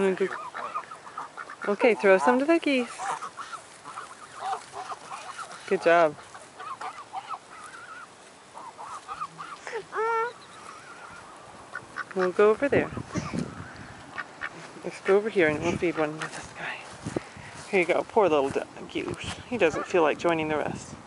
Okay, throw some to the geese. Good job. We'll go over there. Let's go over here and we'll feed one to this guy. Here you go, poor little goose. He doesn't feel like joining the rest.